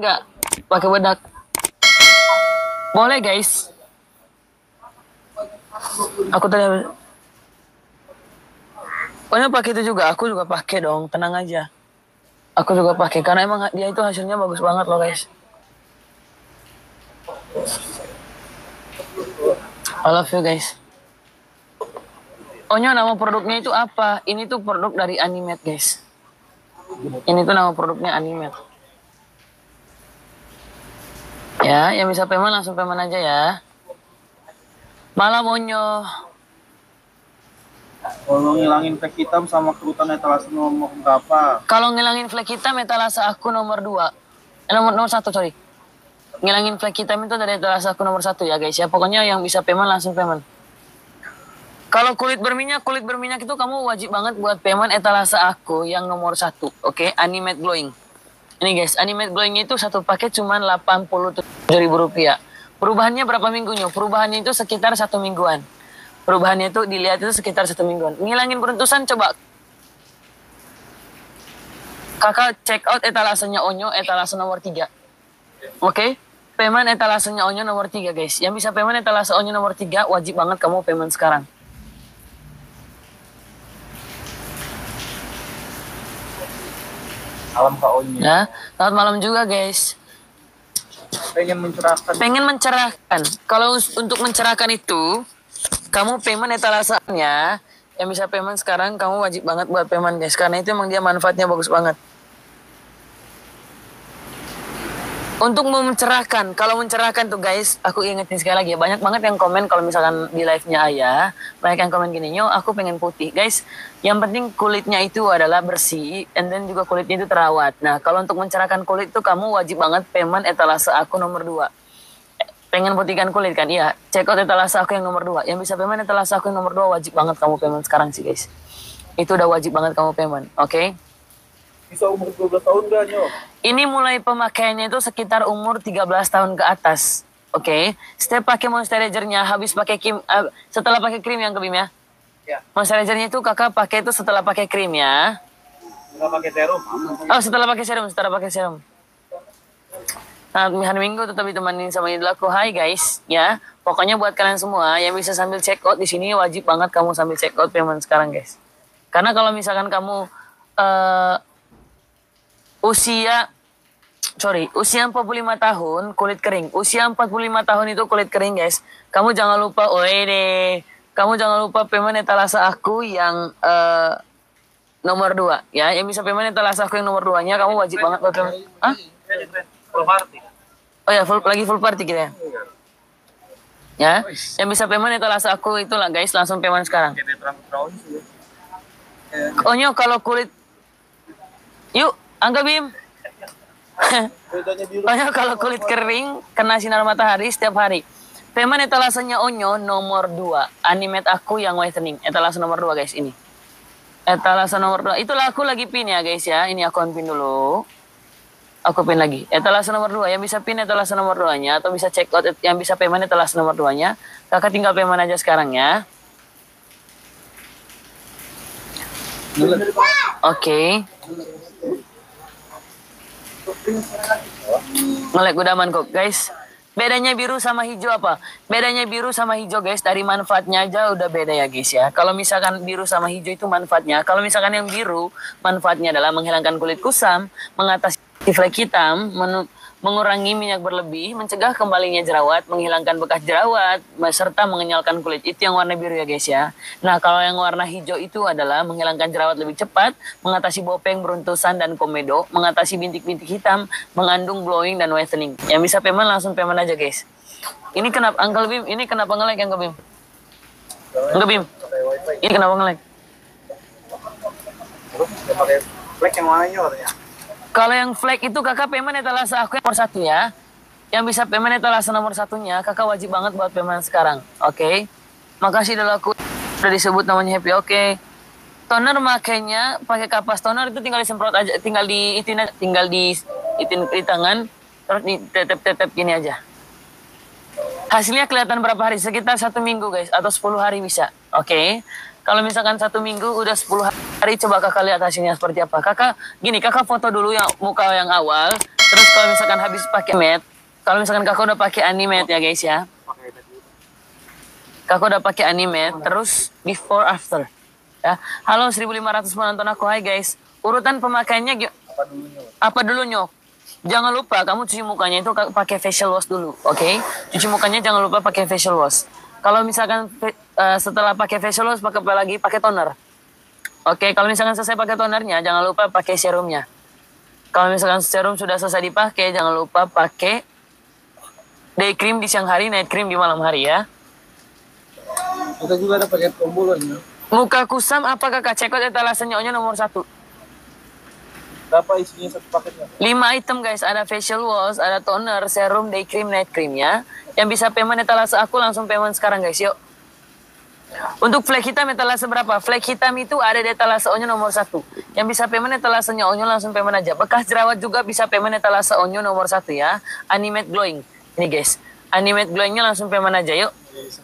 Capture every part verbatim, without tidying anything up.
nggak pakai bedak? Boleh guys. Aku tadi pokoknya pakai itu juga, aku juga pakai dong, tenang aja. Aku juga pakai karena emang dia itu hasilnya bagus banget loh guys. I love you guys. Onyo, nama produknya itu apa? Ini tuh produk dari Animate guys. Ini tuh nama produknya Animate. Ya, yang bisa payment langsung payment aja ya. Malam Onyo. Kalau ngilangin flek hitam sama kerutan etalase nomor berapa? Kalau ngilangin flek hitam etalase aku nomor dua. Eh, nomor nomor satu sorry. Ngilangin flek hitam itu dari etalase aku nomor satu ya guys ya. Pokoknya yang bisa payment langsung payment. Kalau kulit berminyak, kulit berminyak itu kamu wajib banget buat payment etalase aku yang nomor satu. Oke, okay? Animate Glowing. Ini guys, Animate Glowing itu satu paket cuma delapan puluh tujuh ribu rupiah. Perubahannya berapa minggunya? Perubahannya itu sekitar satu mingguan. Perubahannya itu dilihat itu sekitar satu mingguan. Ngilangin beruntusan coba. Kakak check out etalasenya Onyo, etalase nomor tiga. Oke? Okay? Payment etalasenya Onyo nomor tiga guys. Yang bisa payment etalase Onyo nomor tiga, wajib banget kamu payment sekarang. Malam Kak Onyo. Ya, selamat malam juga guys. Pengen mencerahkan. Pengen mencerahkan. Kalau untuk mencerahkan itu, kamu payment etalasenya, yang bisa payment sekarang, kamu wajib banget buat payment guys. Karena itu emang dia manfaatnya bagus banget. Untuk mencerahkan, kalau mencerahkan tuh guys, aku ingetin sekali lagi ya, banyak banget yang komen kalau misalkan di live-nya Ayah, banyak yang komen gini, yo aku pengen putih. Guys, yang penting kulitnya itu adalah bersih, and then juga kulitnya itu terawat. Nah, kalau untuk mencerahkan kulit tuh kamu wajib banget payment etalase aku nomor dua. Pengen putihkan kulit kan? Iya, check out etalase aku yang nomor dua. Yang bisa payment etalase aku yang nomor dua, wajib banget kamu payment sekarang sih guys. Itu udah wajib banget kamu payment, oke? Okay? Bisa umur dua belas tahun gak, Nyo? Ini mulai pemakaiannya itu sekitar umur tiga belas tahun ke atas. Oke. Okay? Setiap pakai moisturizer-nya, habis pakai krim, uh, setelah pakai krim yang kebim ya? Ya. Moisturizer-nya itu kakak pakai itu setelah pakai krim ya? Nggak pakai serum? Oh, setelah pakai serum, setelah pakai serum. Nah, hari Minggu tetap ditemani sama idol aku. Hai guys, ya. Pokoknya buat kalian semua yang bisa sambil check out di sini, wajib banget kamu sambil check out payment sekarang guys. Karena kalau misalkan kamu... Uh, Usia, sorry, usia empat puluh lima tahun kulit kering. Usia empat puluh lima tahun itu kulit kering guys. Kamu jangan lupa, oh ini, kamu jangan lupa payment etalase aku yang uh, nomor dua. Ya, yang bisa payment etalase aku yang nomor dua nya, kamu wajib banget buat payment. Hah? Full party. Oh ya, full, lagi full party kita ya. Ya, yang bisa payment etalase aku itulah guys, langsung payment sekarang. Onyo kalau kulit, yuk. Angga Bim. Onyo kalau kulit kering, kena sinar matahari setiap hari. Payment etalasenya Onyo nomor dua. Animate aku yang whitening. Etalase nomor dua guys ini. Etalase nomor dua. Itulah aku lagi pin ya guys ya. Ini aku pin dulu. Aku pin lagi. Etalase nomor dua. Yang bisa pin etalase nomor dua nya. Atau bisa check out yang bisa payment etalase nomor dua nya. Kakak tinggal payment aja sekarang ya. Oke. Okay. Ngelek udah aman kok guys. Bedanya biru sama hijau apa? Bedanya biru sama hijau guys, dari manfaatnya aja udah beda ya guys ya. Kalau misalkan biru sama hijau itu manfaatnya, kalau misalkan yang biru manfaatnya adalah menghilangkan kulit kusam, mengatasi flek hitam, mengurangi minyak berlebih, mencegah kembalinya jerawat, menghilangkan bekas jerawat, serta mengenyalkan kulit. Itu yang warna biru ya guys ya. Nah, kalau yang warna hijau itu adalah menghilangkan jerawat lebih cepat, mengatasi bopeng, beruntusan, dan komedo, mengatasi bintik-bintik hitam, mengandung glowing dan whitening. Yang bisa payment langsung payment aja guys. Ini kenapa, Uncle Bim, ini kenapa nge-lag Uncle Bim? Uncle Bim, ini kenapa nge-lag? Pakai flek yang mana Nyo? Kalau yang flag itu kakak payment etalase aku yang nomor satu ya. Yang bisa payment etalase nomor satunya, kakak wajib banget buat payment sekarang. Oke. Okay? Makasih udah aku udah disebut namanya Happy. Oke. Okay. Toner makainya pakai kapas toner itu tinggal disemprot aja, tinggal di itin, tinggal di itin di tangan, terus di tetep-tetep gini aja. Hasilnya kelihatan berapa hari? Sekitar satu minggu guys, atau sepuluh hari bisa. Oke. Okay? Kalau misalkan satu minggu udah sepuluh hari, coba kakak lihat hasilnya seperti apa. Kakak, gini, kakak foto dulu yang muka yang awal, Terus kalau misalkan habis pakai matte, kalau misalkan kakak udah pakai animate ya guys ya. Kakak udah pakai animate, terus before after. Ya. Halo seribu lima ratus penonton aku, hai guys. Urutan pemakaiannya gi- Apa dulu nyok? apa dulu nyok? Jangan lupa kamu cuci mukanya itu ka- pakai facial wash dulu, oke? Cuci mukanya jangan lupa pakai facial wash. Kalau misalkan fe- eh, setelah pakai facial wash pakai apa lagi? Pakai toner. Oke, kalau misalkan selesai pakai tonernya jangan lupa pakai serumnya. Kalau misalkan serum sudah selesai dipakai, jangan lupa pakai day cream di siang hari, night cream di malam hari ya. Kita juga ada paket combo loh nyok. Muka kusam apa kakak? Cekot etalasennya onyo nomor satu. Berapa isinya satu paketnya? Lima item guys, ada facial wash, ada toner, serum, day cream, night cream ya. Yang bisa payment etalase aku langsung payment sekarang guys, yuk. Untuk flag hitam etalase berapa? Flag hitam itu ada di etalase onyo nomor satu. Yang bisa payment etalasenya onyo langsung payment aja. Bekas jerawat juga bisa payment etalase onyo nomor satu ya. Animate glowing. Ini guys, animate glowingnya langsung payment aja yuk.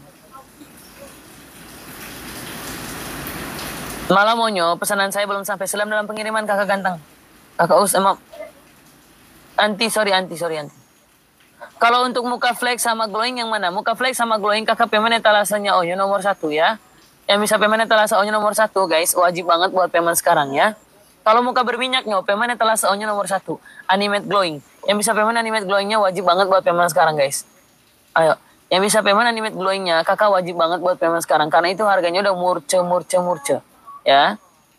Malam onyo, pesanan saya belum sampai. Selam dalam pengiriman kakak ganteng. Kakak us, emang. Anti, sorry, anti, sorry, anti. Kalau untuk muka flake sama glowing yang mana? Muka flake sama glowing kakak payment etalasenya onyo nomor satu ya. Yang bisa payment etalase onyo nomor satu guys, wajib banget buat payment sekarang ya. Kalau muka berminyak nyo, payment etalase onyo nomor satu. Animate glowing. Yang bisa payment animate glowingnya wajib banget buat payment sekarang guys. Ayo. Yang bisa payment animate glowingnya kakak wajib banget buat payment sekarang. Karena itu harganya udah murce, murce, murce. Ya.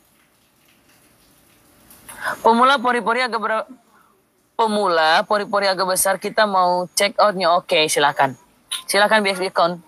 Pemula pori-pori agak ber... Pemula pori-pori agak besar kita mau check outnya, oke silakan. Silakan B X B account.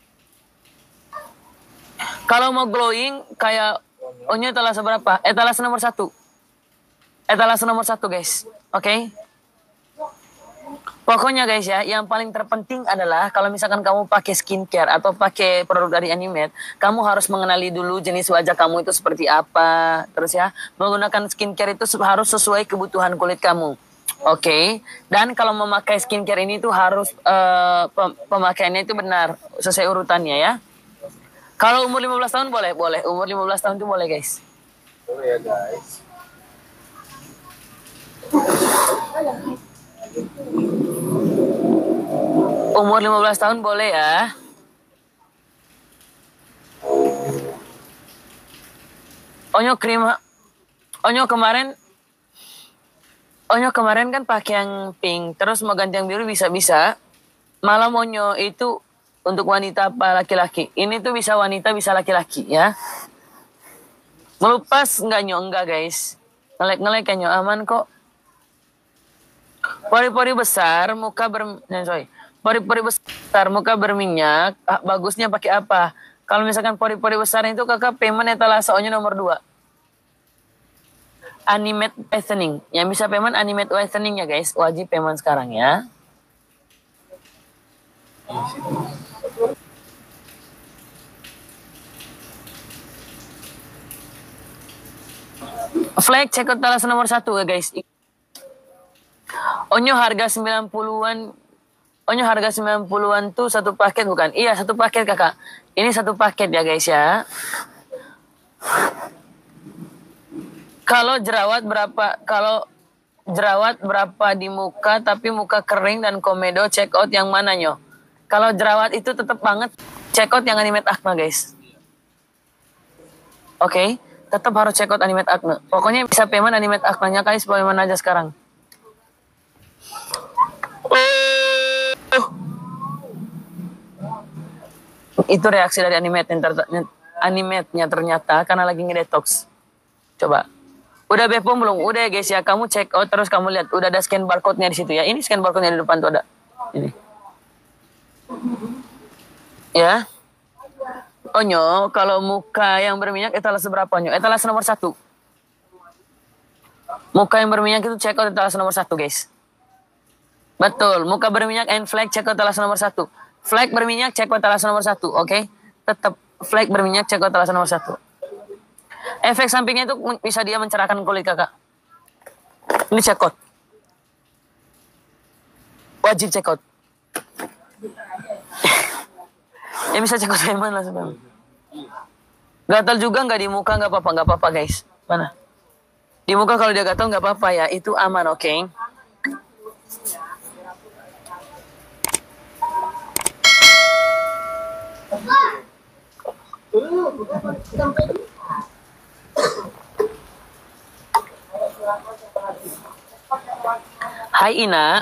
Kalau mau glowing kayak onyo etalase berapa? Etalase nomor satu. Etalase nomor satu guys, oke? Pokoknya guys ya, yang paling terpenting adalah kalau misalkan kamu pakai skincare atau pakai produk dari Animate, kamu harus mengenali dulu jenis wajah kamu itu seperti apa. Terus ya, menggunakan skincare itu harus sesuai kebutuhan kulit kamu. Oke, okay. Dan kalau memakai skincare ini tuh harus uh, pemakaiannya itu benar, sesuai urutannya ya. Kalau umur lima belas tahun boleh, boleh. Umur lima belas tahun itu boleh guys. Boleh ya guys. Umur lima belas tahun boleh ya. Onyo krim, Onyo kemarin Onyo kemarin kan pakai yang pink, terus mau ganti yang biru bisa-bisa. Malam Onyo itu untuk wanita apa laki-laki. Ini tuh bisa wanita, bisa laki-laki ya. Melupas enggak Nyo? Enggak guys. Ngelek-ngelek kan Nyo? Aman kok. Pori-pori besar, muka ber... Nah, sorry. Pori-pori besar, muka berminyak. Ah, bagusnya pakai apa? Kalau misalkan pori-pori besar itu kakak payment etalase Onyo nomor dua. Animate whitening. Yang bisa payment animate whitening ya guys. Wajib payment sekarang ya. Flag check out etalase nomor satu ya guys. Onyo harga sembilan puluhan. Onyo harga sembilan puluhan tuh satu paket bukan? Iya satu paket kakak. Ini satu paket ya guys ya. Kalau jerawat berapa? Kalau jerawat berapa di muka tapi muka kering dan komedo, check out yang mana Nyo? Kalau jerawat itu tetap banget check out yang Animate Acne guys. Oke, okay? Tetap harus check out Animate Acne. Pokoknya bisa payment Animate Acne-nya guys, payment aja sekarang. Oh. Itu reaksi dari Animate Animate-nya ternyata karena lagi ngedetox. Coba. Udah Bepom belum? Udah ya guys ya. Kamu check out terus kamu lihat. Udah ada scan barcode-nya di situ ya. Ini scan barcode-nya di depan tuh ada. Ini. Ya. Onyo, kalau muka yang berminyak etalase berapa Onyo? Etalase nomor satu. Muka yang berminyak itu check out etalase nomor satu guys. Betul. Muka berminyak and flag check out etalase nomor satu. Flag berminyak check out etalase nomor satu. Oke. Okay? Tetap flag berminyak check out etalase nomor satu. Efek sampingnya itu bisa dia mencerahkan kulit kakak. Ini check out. Wajib check out. Ya bisa check out payment lah sebenarnya. Gatal juga nggak di muka nggak apa-apa, nggak apa-apa guys. Mana? Di muka kalau dia gatal nggak apa-apa ya, itu aman oke. Okay? Hai Ina.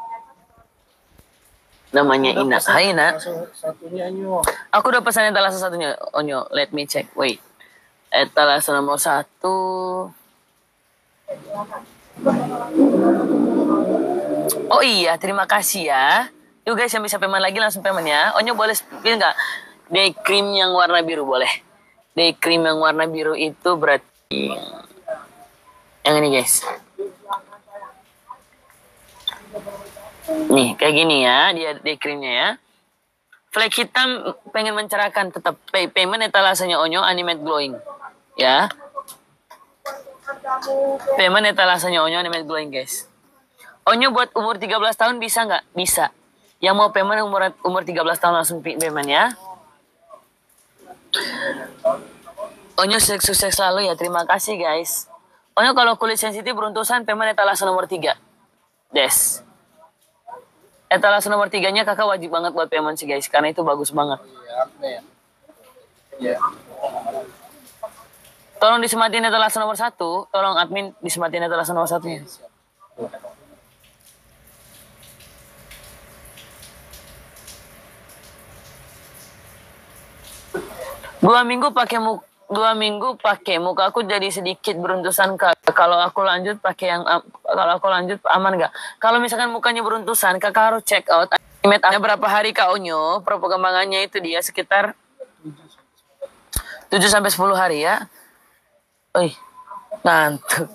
Namanya Ina. Hai Ina. Satunya Anyo. Aku udah pesan etalase satunya. Onyo, let me check. Wait. Etalase nomor satu. Oh iya, terima kasih ya. Yuk guys, yang bisa payment lagi langsung payment ya. Onyo boleh pilih nggak? Day cream yang warna biru boleh. Day cream yang warna biru itu berarti yang ini guys. Nih, kayak gini ya, dia day creamnya ya. Flag hitam pengen mencerahkan, tetap pay payment etalasenya Onyo animate glowing. Ya. Payment etalasenya Onyo animate glowing guys. Onyo buat umur tiga belas tahun bisa nggak? Bisa. Yang mau payment umur umur tiga belas tahun langsung payment ya. Onyo sukses selalu ya, terima kasih guys. Onyo kalau kulit sensitif beruntusan payment etalase nomor tiga. Des. Etalase nomor tiganya kakak wajib banget buat payment sih guys, karena itu bagus banget. Iya, ya. Tolong disematin etalase nomor satu, tolong admin disematin etalase nomor satunya. Dua minggu pakai muka, dua minggu pakai muka aku jadi sedikit beruntusan kak. Kalau aku lanjut pakai yang kalau aku lanjut aman nggak? Kalau misalkan mukanya beruntusan, kakak harus check out. Animate berapa hari kak Onyo? Perkembangannya itu dia sekitar tujuh sampai sepuluh hari ya. Oi, ngantuk.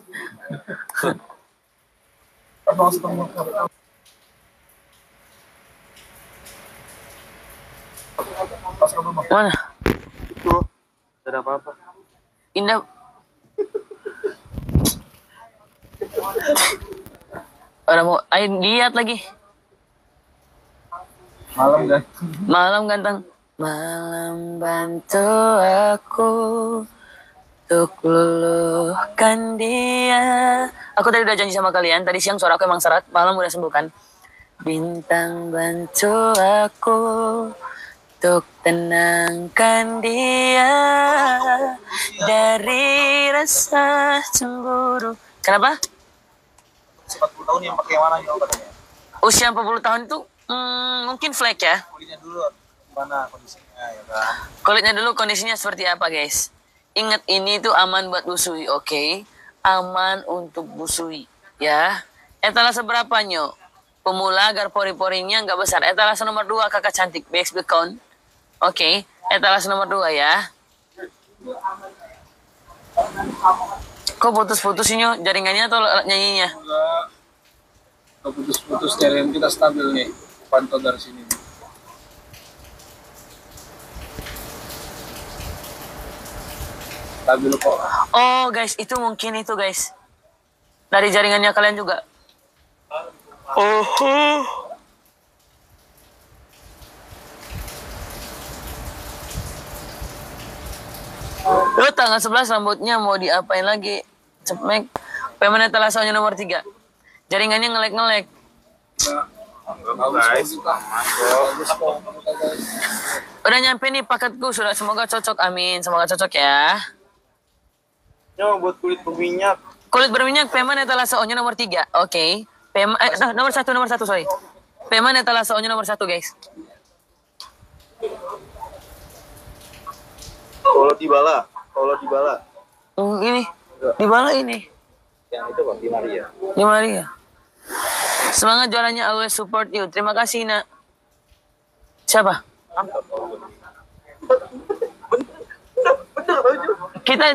Mana? Itu ada apa-apa. Indah. Orang mau, ayo lihat lagi. Malam kan? Malam ganteng. Malam bantu aku untuk luluhkan dia. Aku tadi udah janji sama kalian. Tadi siang suara aku emang serat. Malam udah sembuh kan. Bintang bantu aku untuk tenangkan dia dari rasa cemburu. Kenapa? empat puluh tahun yang pakai mana Anyo katanya? Usia empat puluh tahun itu hmm, mungkin flek ya. Kulitnya dulu gimana kondisinya ya kan? Kulitnya dulu kondisinya seperti apa guys? Ingat ini tuh aman buat busui, oke? Okay? Aman untuk busui, ya. Etalase berapa nyo? Pemula agar pori-porinya nggak besar. Etalase nomor dua kakak cantik, B X B count. Oke, okay. Etalase nomor dua ya. Kok putus-putus nyo? Jaringannya atau nyanyinya? Enggak. Kalau putus-putus jaringan kita stabil nih. Pantau dari sini. Stabil kok. Oh guys, itu mungkin itu guys. Dari jaringannya kalian juga. Oh. Lu tanggal sebelas rambutnya mau diapain lagi? Cepmek. Payment etalasenya nomor tiga. Jaringannya ngelek-ngelek. Udah nyampe nih paketku, sudah, semoga cocok, amin. Semoga cocok ya. Nyo buat kulit berminyak. Kulit berminyak payment etalase O-nya nomor tiga. Oke. Okay. Payment eh, no, nomor satu, nomor satu, sorry. Payment etalase O-nya nomor satu, guys. Kalau di bala, kalau di bala. Hmm, ini. Di mana ini? Yang itu Bang, di Maria. Di Maria. Semangat jualannya, always support you. Terima kasih, Nak. Siapa? Kita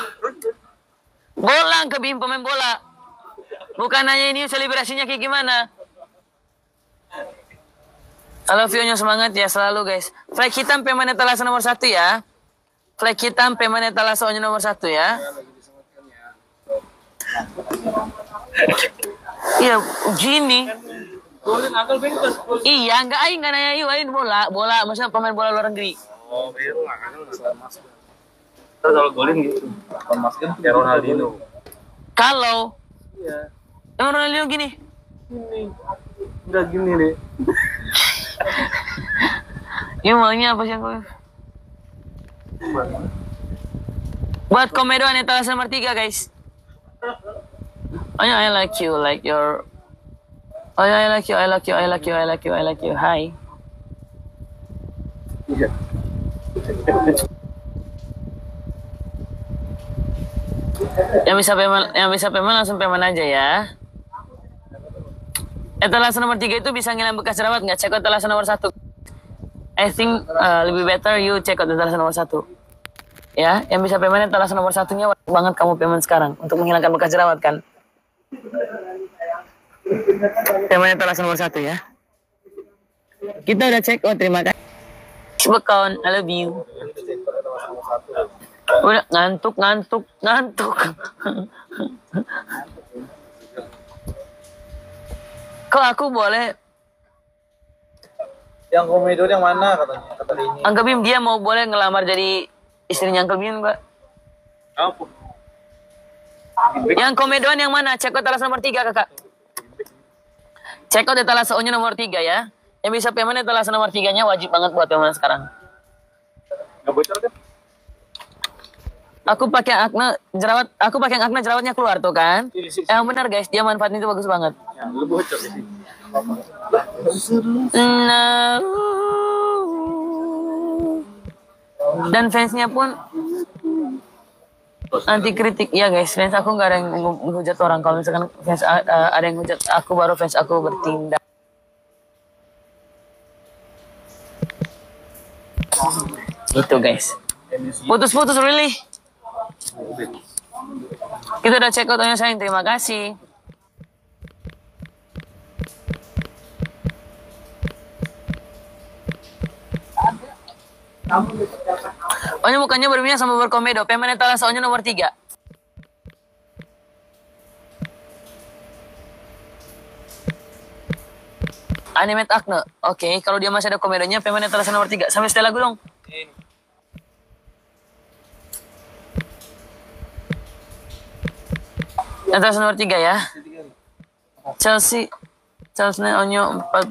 bola ke bim pemain bola. Bukan hanya ini selebrasinya kayak gimana. Halo view-nya semangat ya selalu guys. Flag hitam pemain etalase nomor satu ya. Flag hitam pemain etalase nomor satu ya. Iya, gini. Golin akal bengkes. Iya, enggak aing enggak nanya yuk, aing bola, bola, maksudnya pemain bola luar negeri. Oh, biru akal enggak masker. Terus kalau golin gitu. Kalau masker ya Ronaldinho. Kalau Iya. emang Ronaldinho gini. Ini. Udah gini nih. Ini maunya apa sih aku? Buat komedoan etalase nomor tiga guys. Oh yeah, I like you, like your. Oh yeah, I like you, I like you, I like you, I like you, I like you. Hi. Iya. Yang bisa payment, yang bisa payment langsung payment aja ya. Etalase nomor tiga itu bisa ngilang bekas jerawat nggak? Cek out etalase nomor satu. I think uh, lebih better you check out etalase nomor satu. Ya, yang bisa payment etalase nomor satunya wajib banget kamu payment sekarang untuk menghilangkan bekas jerawat kan. Payment etalase nomor satu ya. Kita udah check out, terima kasih. Facebook account, I love you. Udah ngantuk, ngantuk, ngantuk. Kok aku boleh? Yang komedian yang mana katanya? Kata ini. Uncle Bim dia mau boleh ngelamar jadi istrinya Uncle Bim Mbak. Apa? Yang komedoan yang mana? Cek out etalase nomor tiga kakak. Cek out etalase O-nya nomor tiga ya. Yang bisa payment etalase nomor tiga-nya wajib banget buat payment sekarang. Nggak bocor kan? Aku pakai akne jerawat, aku pakai akne jerawatnya keluar tuh kan. Yang benar guys, dia manfaatnya itu bagus banget. Ya, lu bocor sih. Nah, dan fansnya pun anti kritik ya guys. Fans aku nggak ada yang menghujat orang. Kalau misalkan fans uh, ada yang hujat aku, baru fans aku bertindak. Itu guys. Putus-putus really. Kita udah check out-nya sayang, terima kasih. Oh-nya mukanya berminyak sama berkomedo. Payment etalase O-nya nomor tiga. Animate acne. Oke, okay. Kalau dia masih ada komedonya, payment etalase nomor tiga. Sampai setelah lagu dong. Etalase nomor tiga ya. Chelsea. Chelsea Onyo empat.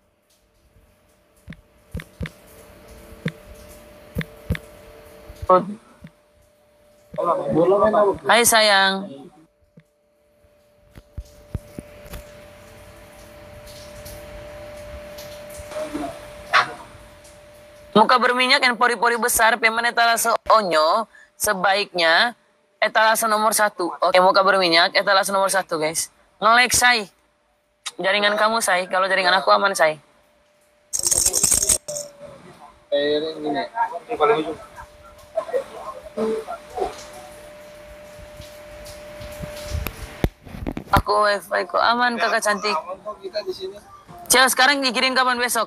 Hai sayang. Muka berminyak dan pori-pori besar, payment etalase Onyo sebaiknya etalase nomor satu. Oke, muka berminyak, etalase nomor satu guys. Nge-like say. Jaringan kamu say, kalau jaringan aku aman say. Eh, ini nih. Ini paling ujung. Aku wifi ku aman kakak cantik. Kita di sini. Cel, sekarang dikirim kapan besok?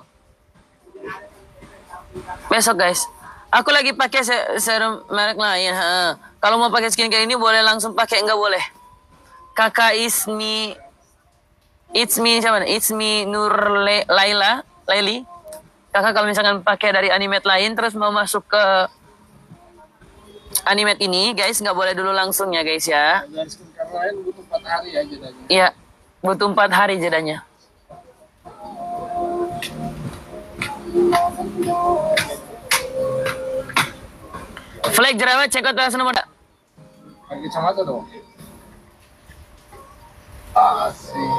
Besok guys. Aku lagi pakai serum merek lain. Ha. Kalau mau pakai skincare ini boleh langsung pakai, enggak boleh. Kakak Ismi, It's me siapa? It's me Nur Le, Laila, Laili. Kakak kalau misalkan pakai dari animate lain terus mau masuk ke animate ini, guys nggak boleh dulu langsung ya guys ya. Dan skincare lain butuh empat hari ya jedanya. Iya, butuh empat hari jedanya. Flag jerawat cek out etalase nomor. Pakai kacamata dong. Asik.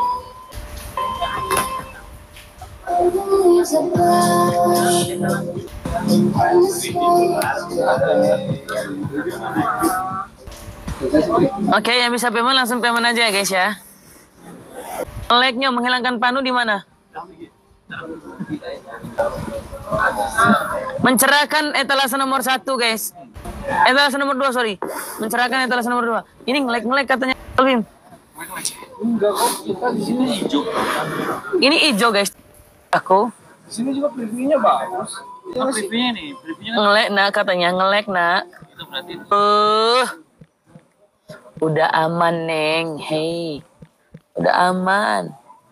Oke, yang bisa payment langsung payment aja ya guys ya. Like-nya menghilangkan panu di mana? Mencerahkan etalase nomor satu guys. Etalase nomor dua sorry. Mencerahkan etalase nomor dua. Ini ngelek-ngelek katanya Alvin. Enggak kok, kita di sini hijau. Ini hijau guys. Aku. Di sini juga previewnya bagus. Nah, previewnya nih, previewnya ngelek nak katanya, ngelek nak. itu berarti. Uh, udah aman neng, hey, udah aman.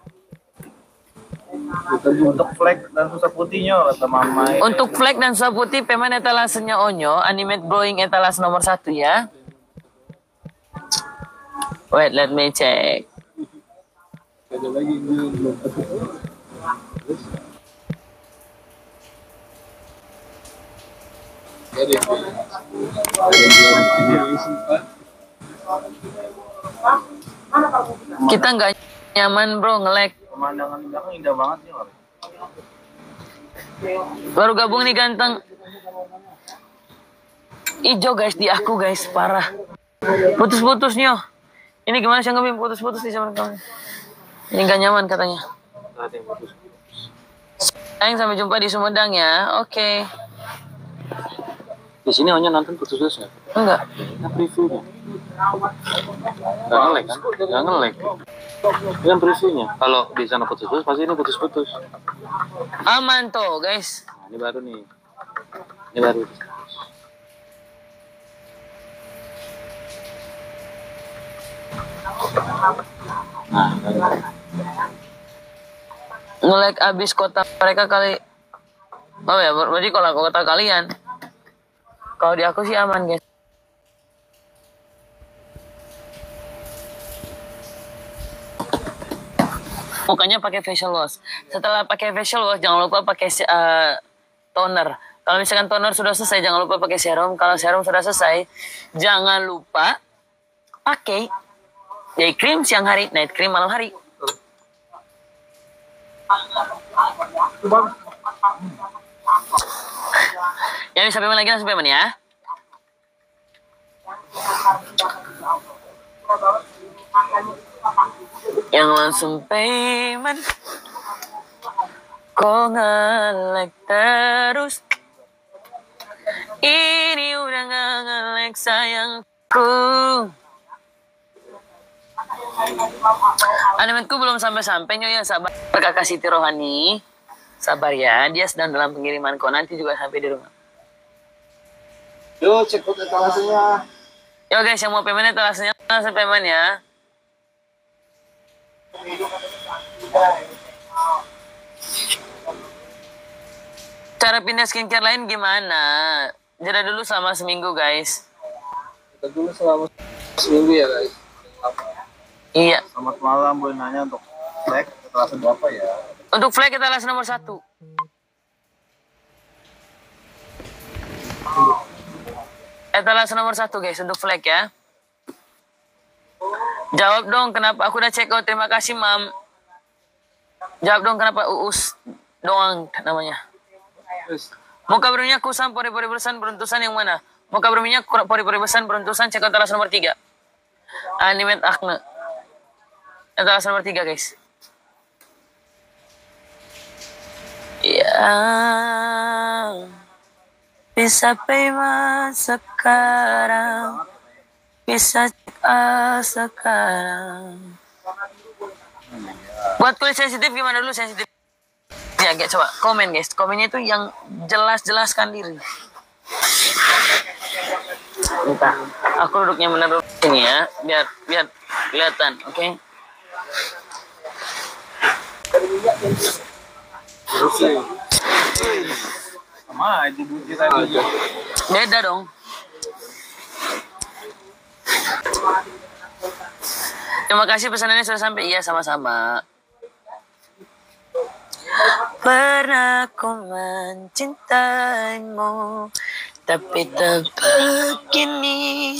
Untuk flek dan susah putihnya kata mama. Untuk flek dan susah putih, payment etalasenya Onyo, animate glowing etalase nomor satu ya. Wait, let me check. Ada lagi ini belum. Jadi, ada yang belum ini sempat. Kita nggak nyaman bro, nge-lag. Pemandangan belakang indah banget nih, War. Baru gabung nih ganteng. Ijo guys di aku guys, parah. Putus-putus nyo. Ini gimana sih ngebim putus-putus di zaman kamu? Ini gak nyaman katanya. Ada yang putus. Sayang, sampai jumpa di Sumedang ya. Oke. Di sini hanya nonton putus-putus ya? Enggak. Nah, previewnya. Gak nge-lag kan? Gak nge-lag. Ini kan previewnya. Kalau di sana putus-putus, pasti ini putus-putus. Aman tuh guys. Nah, ini baru nih. Ini baru. Nah, baru. Nge-lag abis kota mereka kali. Oh ya, berarti kalau kota kalian. Kalau di aku sih aman guys. Mukanya pakai facial wash. Setelah pakai facial wash jangan lupa pakai uh, toner. Kalau misalkan toner sudah selesai jangan lupa pakai serum. Kalau serum sudah selesai jangan lupa pakai day cream siang hari, night cream malam hari. Ya bisa payment lagi langsung payment ya. Yang langsung payment. Kok nge-lag terus? Ini udah gak nge-lag sayangku. Animatku belum sampai-sampai nyonya, sabar kakak Siti Rohani. Sabar ya, dia sedang dalam pengiriman kok, nanti juga sampai di rumah. Yuk, cek kode etalasenya. Yo guys, yang mau payment etalasenya langsung payment ya. Cara pindah skincare lain gimana? Jeda dulu selama seminggu guys. Kita dulu selama seminggu ya guys. Iya. Selamat malam, boleh nanya untuk flag etalase berapa ya? Untuk flag etalase nomor satu. Etalase nomor satu guys untuk flag ya. Jawab dong kenapa aku udah check out. Terima kasih mam. Jawab dong kenapa Uus doang namanya. Yes. Muka berminyak kusam pori-pori bersan beruntusan yang mana? Muka berminyak pori-pori bersan beruntusan check out etalase nomor tiga. Animate acne. Etalase nomor tiga guys. Ya, bisa payment sekarang, bisa uh, sekarang. Buat kulit sensitif gimana dulu sensitif? Ya, guys, coba komen guys. Komennya itu yang jelas-jelaskan diri. Entah. Aku duduknya benar dulu ini ya, biar biar kelihatan, oke? Okay? Sama aja dulu kita aja. Beda dong. Terima kasih pesanannya sudah sampai. Iya, sama-sama. Pernah ku mencintaimu, tapi tak begini.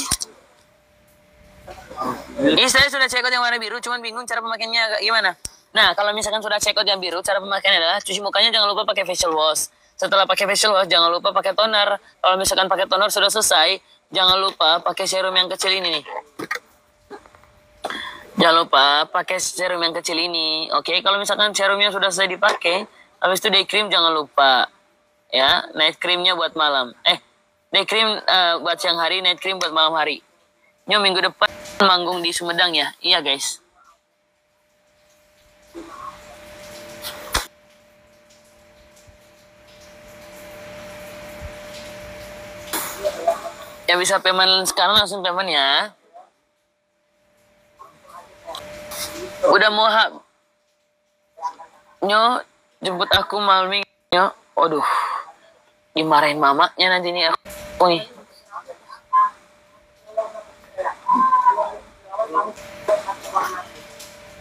Ini saya sudah check out yang warna biru, cuman bingung cara pemakaiannya agak gimana. Nah, kalau misalkan sudah check out yang biru, cara pemakaiannya adalah cuci mukanya jangan lupa pakai facial wash. Setelah pakai facial wash, jangan lupa pakai toner. Kalau misalkan pakai toner sudah selesai, jangan lupa pakai serum yang kecil ini nih. Jangan lupa pakai serum yang kecil ini. Oke, kalau misalkan serumnya sudah selesai dipakai, habis itu day cream jangan lupa. Ya, night creamnya buat malam. Eh, day cream uh, buat siang hari, night cream buat malam hari. Nyo minggu depan manggung di Sumedang ya. Iya guys. Yang bisa payment sekarang langsung payment ya. Udah mau ha Nyo jemput aku malam minggu. Nyo, waduh. Dimarahin mamanya nanti nih aku nih.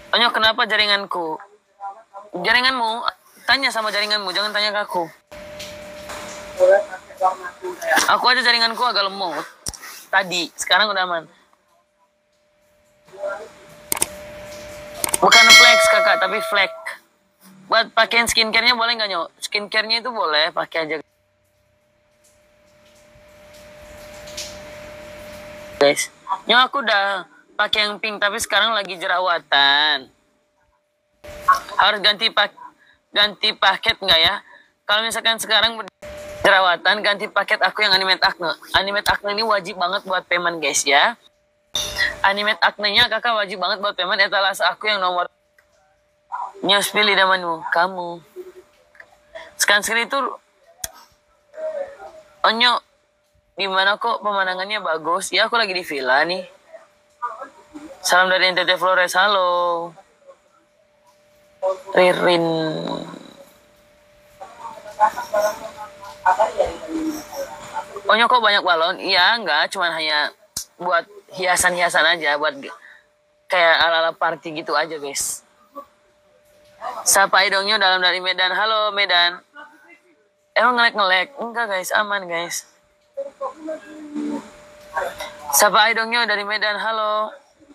Onyo, kenapa jaringanku? Jaringanmu, tanya sama jaringanmu, jangan tanya ke aku. Aku aja jaringanku agak lemot. Tadi, sekarang udah aman. Bukan flex kakak, tapi flek. Buat pakaian skincare-nya boleh nggak Nyok? Skincare-nya itu boleh, pakai aja. Guys, Nyok aku udah pakai yang pink, tapi sekarang lagi jerawatan. Harus ganti pak ganti paket nggak ya? Kalau misalkan sekarang jerawatan, ganti paket aku yang Animate Acne. Animate Acne ini wajib banget buat payment guys ya. Animate Acne-nya kakak wajib banget buat payment. Etalase aku yang nomor Nyos, pilih namanya kamu. Sunscreen itu Onyo, gimana kok pemandangannya bagus? Ya aku lagi di villa nih. Salam dari N T T Flores, halo. Ririn. Onyo kok banyak balon? Iya, enggak, cuman hanya buat hiasan-hiasan aja, buat kayak ala-ala party gitu aja, guys. Sapa idongnya dalam dari Medan. Halo Medan. Emang ngelek-ngelek? Enggak guys, aman guys. Sapa idongnya dari Medan. Halo.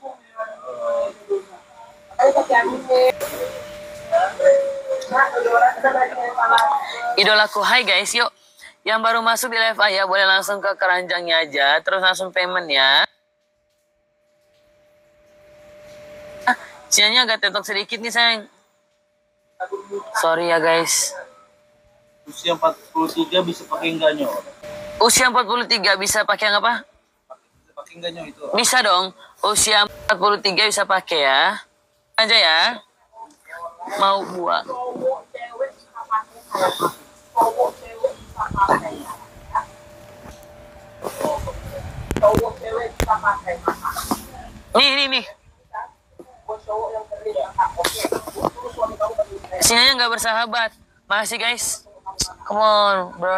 Idolaku, hai guys, yuk. Yang baru masuk di live ya, boleh langsung ke keranjangnya aja, terus langsung payment ya. Ah, sinyalnya agak tetok sedikit nih sayang. Sorry ya guys. Usia empat puluh tiga bisa pakai enggak Nyo? Usia empat puluh tiga bisa pakai yang apa? Pakai enggak Nyo itu? Bisa dong. Usia empat puluh tiga bisa pakai ya. Aja ya. Mau buat. Nih, nih, nih. Sinyalnya nggak bersahabat. Makasih guys. Come on, bro.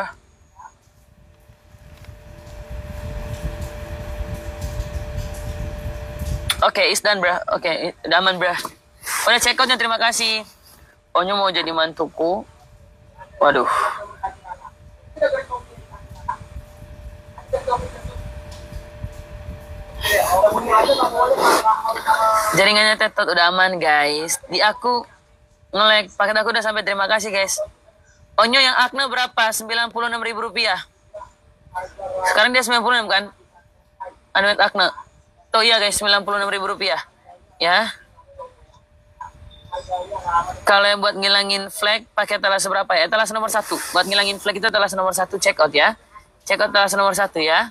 Oke, okay, it's done, bro. Oke, okay, udah aman, bro. Udah check outnya, terima kasih. Onyo mau jadi mantuku. Waduh. Jaringannya tetot, udah aman, guys. Di aku nge-lag, paket aku udah sampai, terima kasih, guys. Onyo yang Acne berapa? sembilan puluh enam ribu rupiah. Sekarang dia sembilan puluh enam kan? Animate Acne. Tuh iya guys, sembilan puluh enam ribu rupiah. Ya. Kalau yang buat ngilangin flag, pakai etalase berapa ya? Etalase nomor satu. Buat ngilangin flag itu etalase nomor satu, check out ya. Check out etalase nomor satu ya.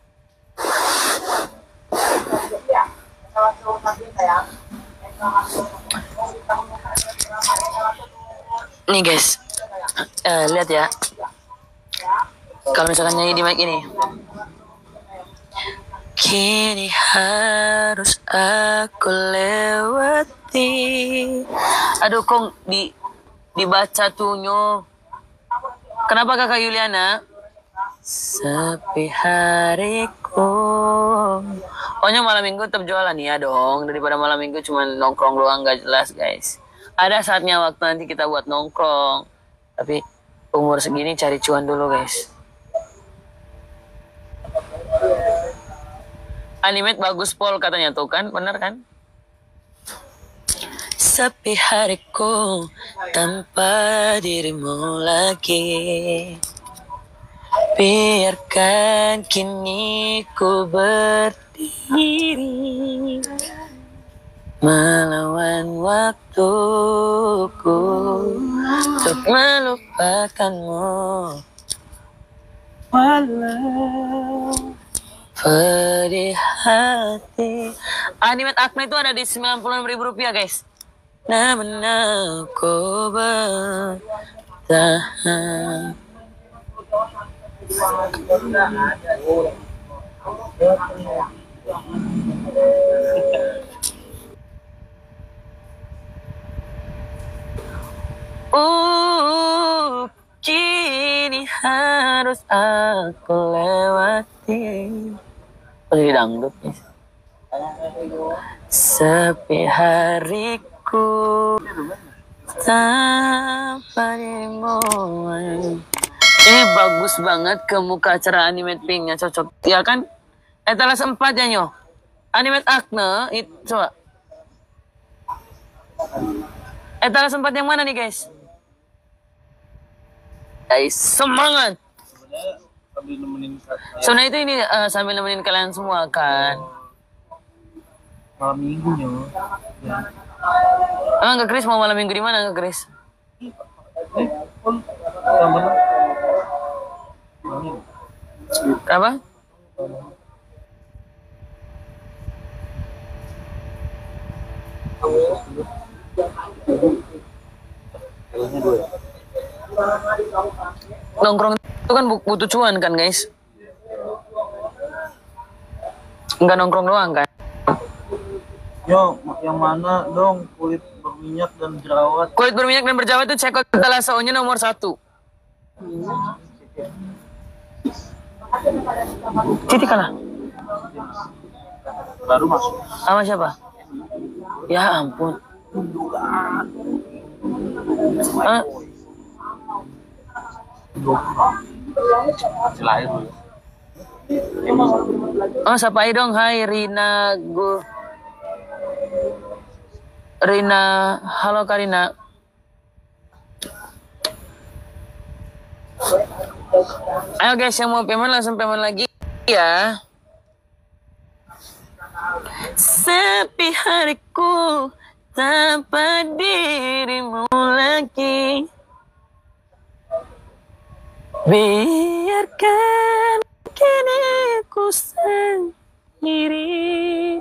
Nih guys, uh, lihat ya. Kalau misalkan nyanyi di mic ini, kini harus aku lewati. Aduh, kok di dibaca tuh Nyo. Kenapa kakak Yuliana? Sepi hariku. Oh Nyo, malam minggu tetap jualan ya dong. Daripada malam minggu cuma nongkrong doang gak jelas guys. Ada saatnya waktu nanti kita buat nongkrong. Tapi umur segini cari cuan dulu guys. Animate bagus Pol katanya tuh kan, bener kan? Sepi hariku tanpa dirimu lagi. Biarkan kini ku berdiri melawan waktuku untuk melupakanmu. Walau pedih hati. Animate Acne itu ada di sembilan puluh enam ribu rupiah guys. Namun aku bertahan. Uh, kini harus aku lewati. Oh, jadi dangdut ya. Sepi hariku aku tanpa dirimu. Ini bagus banget ke muka acara animate pinknya, cocok. Ya kan? Etalas empat ya nyo. Animate Akne, itu coba. Etalas empat yang mana nih guys? Guys, semangat. Sebenarnya sambil nemenin saya Soalnya itu ini eh, sambil nemenin kalian semua kan. malam minggunya. Ya. Emang Kak Kris mau malam minggu di mana Kak Kris? Eh, pun sama Apa? Nongkrong itu kan bu- butuh cuan kan guys? Enggak nongkrong doang kan? Yo, yang mana dong kulit berminyak dan jerawat? Kulit berminyak dan berjerawat itu cekot talasonya nomor satu. Citi kalah. Baru masuk. Sama siapa? Ya ampun. Ah, Selain dulu. oh sapai dong, hai Rina Gu. Rina, halo Karina. Ayo guys, yang mau payment langsung payment lagi ya. Sepi hariku tanpa dirimu lagi. Biarkan kini ku sendiri.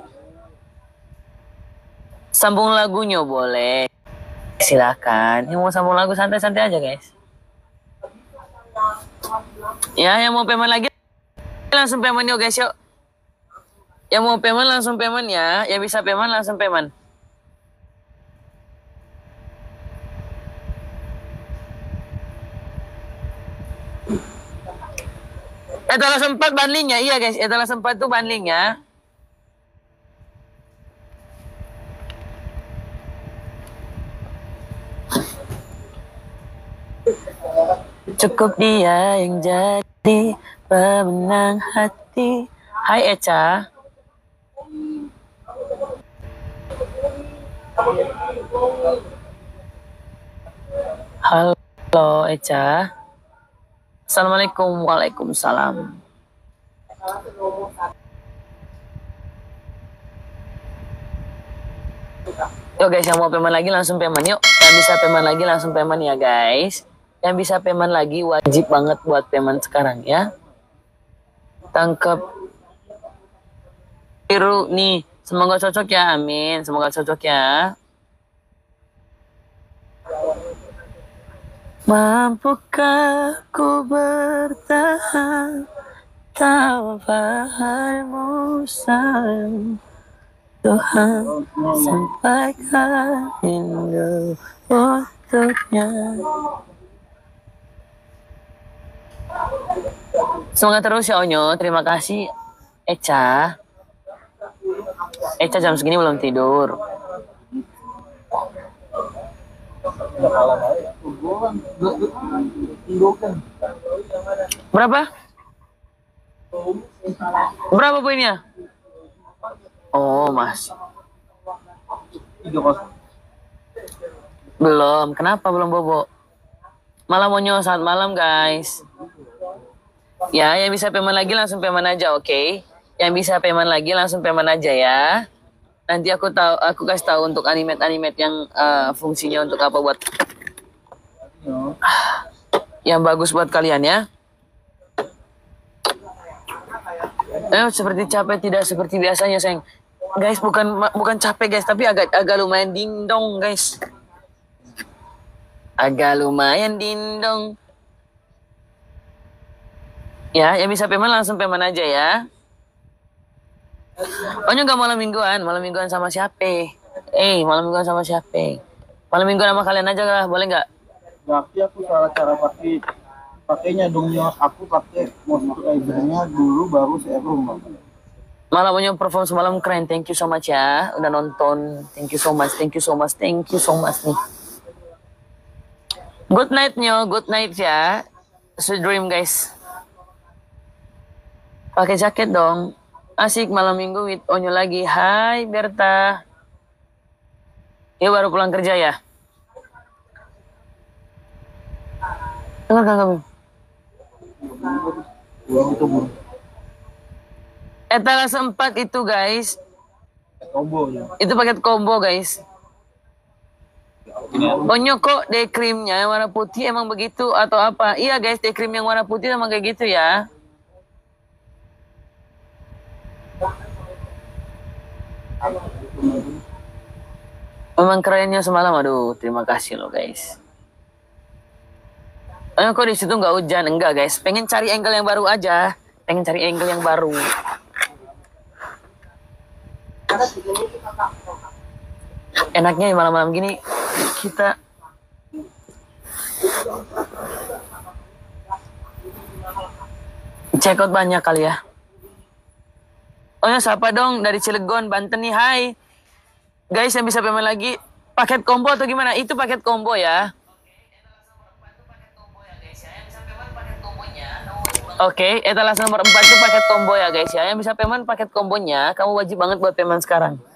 Sambung lagunya boleh. Silakan. Yang mau sambung lagu santai-santai aja guys. Ya, yang mau payment lagi langsung payment yuk guys yuk. Yang mau payment langsung payment ya. Yang bisa payment langsung payment. Etalas empat bandlingnya, iya guys. Etalas empat itu bandlingnya. Cukup dia yang jadi pemenang hati. Hai Eca. Halo Eca. Assalamualaikum. Waalaikumsalam. Yuk guys, yang mau payment lagi langsung payment yuk. Yang bisa payment lagi langsung payment ya guys. Yang bisa payment lagi wajib banget buat payment sekarang ya. Tangkep biru nih. Semoga cocok ya, amin. Semoga cocok ya. Mampukah ku bertahan tanpa harimu sayang Tuhan, sampaikan rindu untuknya. Semangat terus ya Onyo, terima kasih Eca. Eca jam segini belum tidur. Berapa? Berapa poinnya? Oh, Mas. Belum. Kenapa belum bobo? Malam Onyo, saat malam guys. Ya, yang bisa payment lagi langsung payment aja, oke? Okay? Yang bisa payment lagi langsung payment aja ya. Nanti aku tahu, aku kasih tahu untuk animate-animate yang uh, fungsinya untuk apa buat yang bagus buat kalian ya. Eh, seperti capek tidak seperti biasanya, sayang. Guys, bukan bukan capek guys, tapi agak agak lumayan dingdong guys. Agak lumayan dingdong. Ya, yang bisa payment langsung payment aja ya. Pokoknya nggak malam mingguan, malam mingguan sama siapa? Eh, malam mingguan sama siapa? Malam mingguan sama kalian aja lah, boleh nggak? Tapi aku salah cara pakai pakainya dong, Nyos. Aku pakai moisturizer-nya dulu baru serum. Malamnya perform semalam keren. Thank you so much ya. Udah nonton. Thank you so much. Thank you so much. Thank you so much nih. Good night nyo. Good night ya. Sweet dream guys. Pakai jaket dong. Asik malam minggu with Onyo lagi. Hai Berta. Ya baru pulang kerja ya. Dengar kan kami? Etalase empat itu guys. Combo ya. Itu paket combo guys. Onyo kok day creamnya yang warna putih emang begitu atau apa? Iya guys, day cream yang warna putih emang kayak gitu ya. Memang kerennya semalam, aduh terima kasih loh guys. Onyo kok di situ nggak hujan? Enggak guys, pengen cari angle yang baru aja. Pengen cari angle yang baru. Enaknya malam-malam gini kita check out banyak kali ya. Oh ya siapa dong dari Cilegon, Banten nih. Hai guys yang bisa payment lagi paket combo atau gimana? Itu paket combo ya. Oke, okay, etalase nomor empat itu paket combo ya guys ya. Yang bisa payment paket kombonya, kamu wajib banget buat payment sekarang.